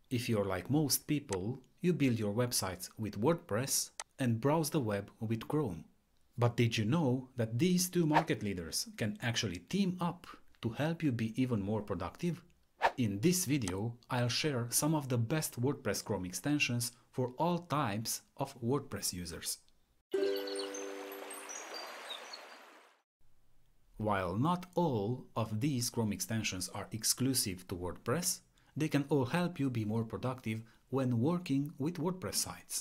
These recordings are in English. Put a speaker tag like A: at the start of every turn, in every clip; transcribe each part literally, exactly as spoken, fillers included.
A: If you're like most people, you build your websites with WordPress and browse the web with Chrome. But did you know that these two market leaders can actually team up to help you be even more productive? In this video, I'll share some of the best WordPress Chrome extensions for all types of WordPress users. While not all of these Chrome extensions are exclusive to WordPress, they can all help you be more productive when working with WordPress sites.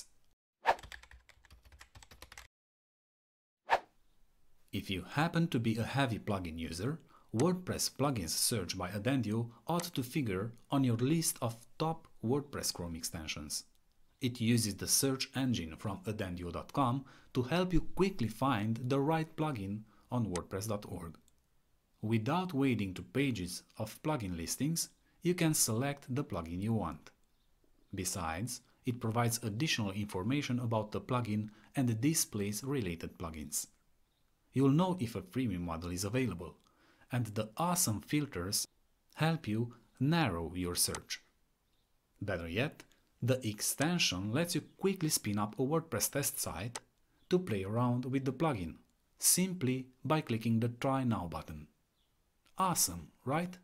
A: If you happen to be a heavy plugin user, WordPress plugins search by Adendio ought to figure on your list of top WordPress Chrome extensions. It uses the search engine from adendio dot com to help you quickly find the right plugin on WordPress dot org. Without wading to pages of plugin listings, you can select the plugin you want. Besides, it provides additional information about the plugin and displays related plugins. You'll know if a freemium model is available, and the awesome filters help you narrow your search. Better yet, the extension lets you quickly spin up a WordPress test site to play around with the plugin, simply by clicking the Try Now button. Awesome, right?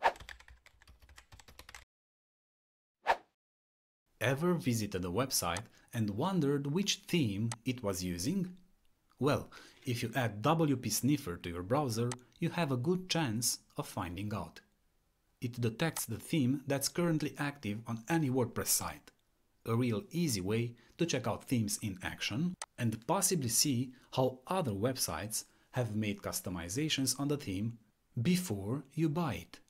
A: Ever visited a website and wondered which theme it was using? Well, if you add W P Sniffer to your browser, you have a good chance of finding out. It detects the theme that's currently active on any WordPress site. A real easy way to check out themes in action and possibly see how other websites have made customizations on the theme before you buy it.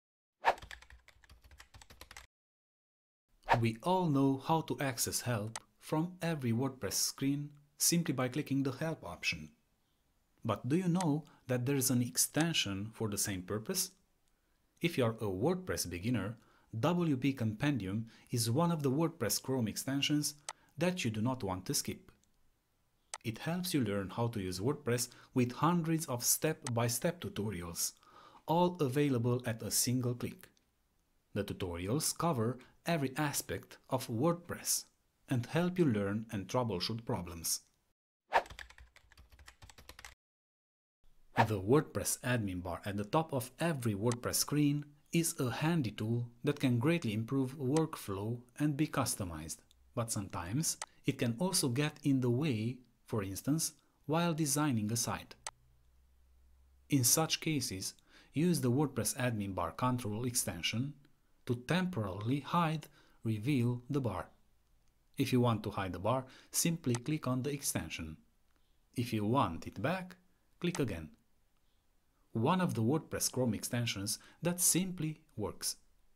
A: We all know how to access help from every WordPress screen simply by clicking the Help option. But do you know that there is an extension for the same purpose? If you are a WordPress beginner, W P Compendium is one of the WordPress Chrome extensions that you do not want to skip. It helps you learn how to use WordPress with hundreds of step-by-step tutorials, all available at a single click. The tutorials cover every aspect of WordPress and help you learn and troubleshoot problems. The WordPress admin bar at the top of every WordPress screen is a handy tool that can greatly improve workflow and be customized, but sometimes it can also get in the way, for instance, while designing a site. In such cases, use the WordPress admin bar control extension to temporarily hide, reveal the bar. If you want to hide the bar, simply click on the extension. If you want it back, click again. One of the WordPress Chrome extensions that simply works.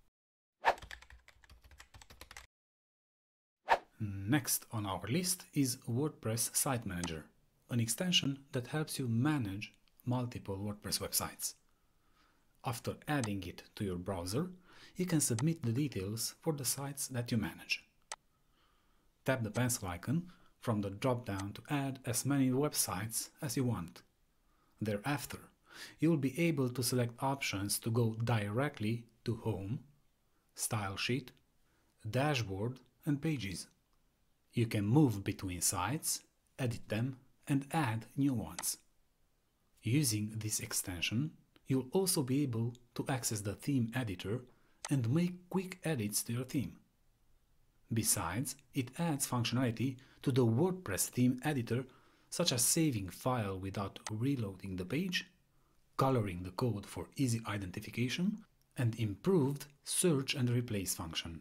A: Next on our list is WordPress Site Manager, an extension that helps you manage multiple WordPress websites. After adding it to your browser, you can submit the details for the sites that you manage. Tap the pencil icon from the drop-down to add as many websites as you want. Thereafter, you'll be able to select options to go directly to Home, Style Sheet, Dashboard and Pages. You can move between sites, edit them and add new ones. Using this extension, you'll also be able to access the theme editor and make quick edits to your theme. Besides, it adds functionality to the WordPress theme editor, such as saving file without reloading the page, coloring the code for easy identification, and improved search and replace function.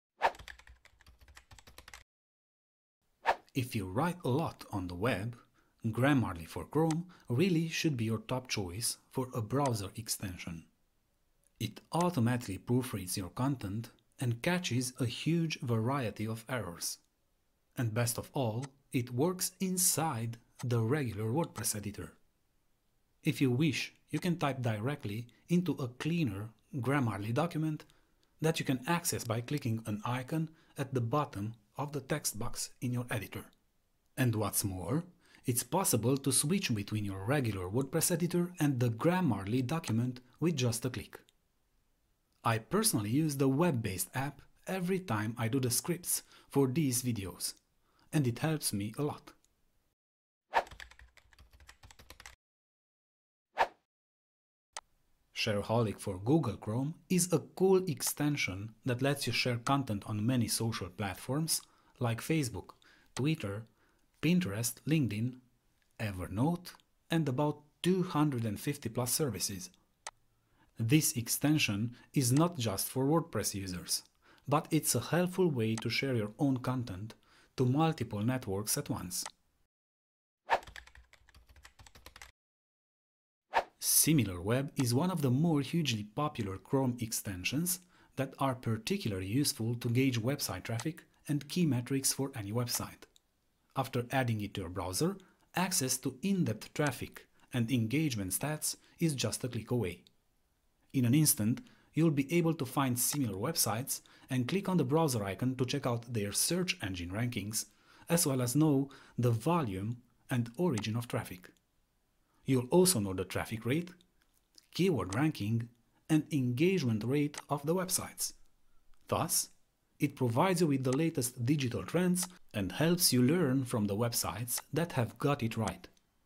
A: If you write a lot on the web, Grammarly for Chrome really should be your top choice for a browser extension. It automatically proofreads your content and catches a huge variety of errors. And best of all, it works inside the regular WordPress editor. If you wish, you can type directly into a cleaner Grammarly document that you can access by clicking an icon at the bottom of the text box in your editor. And what's more, it's possible to switch between your regular WordPress editor and the Grammarly document with just a click. I personally use the web-based app every time I do the scripts for these videos, and it helps me a lot. Shareholic for Google Chrome is a cool extension that lets you share content on many social platforms like Facebook, Twitter, Pinterest, LinkedIn, Evernote, and about two hundred fifty plus services. This extension is not just for WordPress users, but it's a helpful way to share your own content to multiple networks at once. SimilarWeb is one of the more hugely popular Chrome extensions that are particularly useful to gauge website traffic and key metrics for any website. After adding it to your browser, access to in-depth traffic and engagement stats is just a click away. In an instant, you'll be able to find similar websites and click on the browser icon to check out their search engine rankings, as well as know the volume and origin of traffic. You'll also know the traffic rate, keyword ranking, and engagement rate of the websites. Thus, it provides you with the latest digital trends and helps you learn from the websites that have got it right.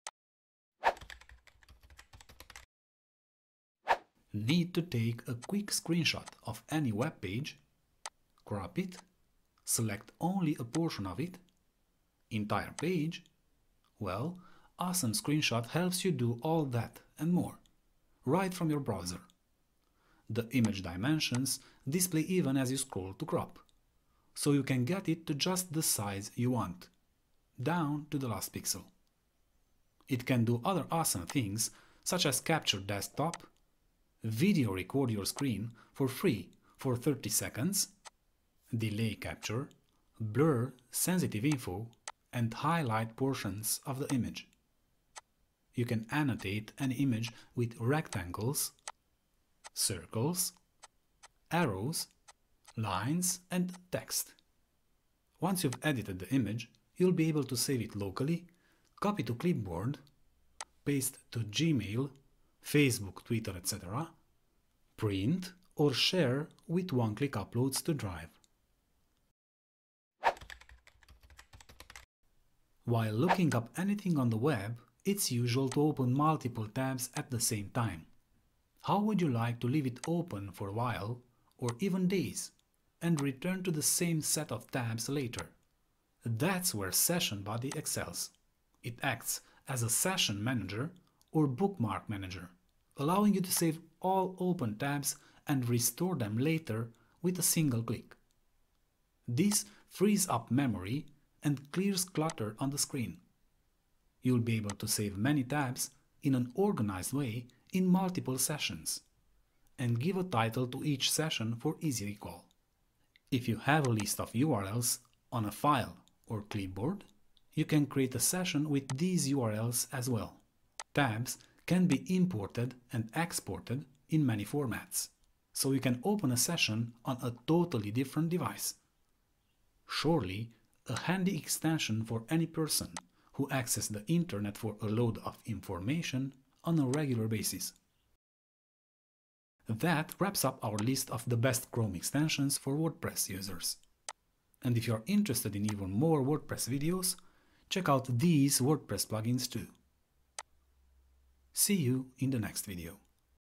A: Need to take a quick screenshot of any web page, crop it, select only a portion of it, entire page? Well, Awesome Screenshot helps you do all that and more, right from your browser. The image dimensions display even as you scroll to crop, so you can get it to just the size you want, down to the last pixel. It can do other awesome things such as capture desktop, video record your screen for free for thirty seconds, delay capture, blur sensitive info, and highlight portions of the image. You can annotate an image with rectangles, circles, arrows, lines, and text. Once you've edited the image, you'll be able to save it locally, copy to clipboard, paste to Gmail, Facebook, Twitter, et cetera, print or share with one-click uploads to Drive. While looking up anything on the web, it's usual to open multiple tabs at the same time. How would you like to leave it open for a while, or even days, and return to the same set of tabs later? That's where Session Buddy excels. It acts as a session manager or bookmark manager, allowing you to save all open tabs and restore them later with a single click. This frees up memory and clears clutter on the screen. You'll be able to save many tabs in an organized way in multiple sessions, and give a title to each session for easy recall. If you have a list of U R Ls on a file or clipboard, you can create a session with these U R Ls as well. Tabs can be imported and exported in many formats, so you can open a session on a totally different device. Surely a handy extension for any person who accesses the internet for a load of information on a regular basis. That wraps up our list of the best Chrome extensions for WordPress users. And if you're interested in even more WordPress videos, check out these WordPress plugins too. See you in the next video.